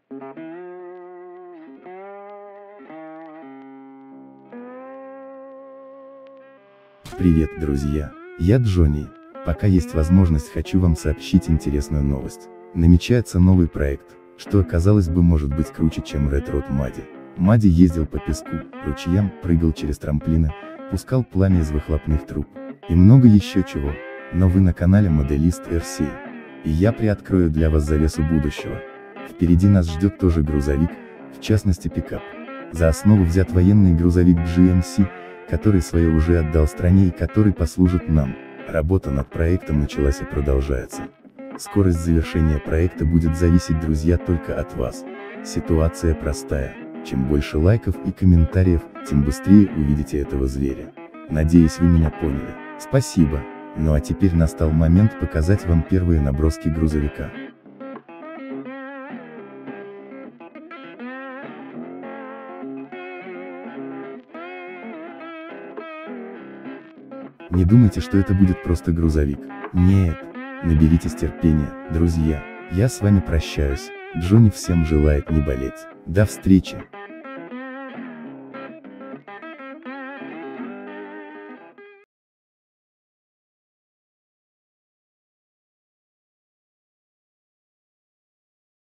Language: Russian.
Привет, друзья! Я Джонни. Пока есть возможность, хочу вам сообщить интересную новость. Намечается новый проект, что, казалось бы, может быть круче, чем Red Road Muddy. Мадди ездил по песку, ручьям, прыгал через трамплины, пускал пламя из выхлопных труб. И много еще чего. Но вы на канале Моделист RC. И я приоткрою для вас завесу будущего. Впереди нас ждет тоже грузовик, в частности пикап. За основу взят военный грузовик GMC, который свое уже отдал стране и который послужит нам. Работа над проектом началась и продолжается. Скорость завершения проекта будет зависеть, друзья, только от вас. Ситуация простая. Чем больше лайков и комментариев, тем быстрее увидите этого зверя. Надеюсь, вы меня поняли. Спасибо. Ну а теперь настал момент показать вам первые наброски грузовика. Не думайте, что это будет просто грузовик. Нет. Наберитесь терпения, друзья. Я с вами прощаюсь. Джонни всем желает не болеть. До встречи.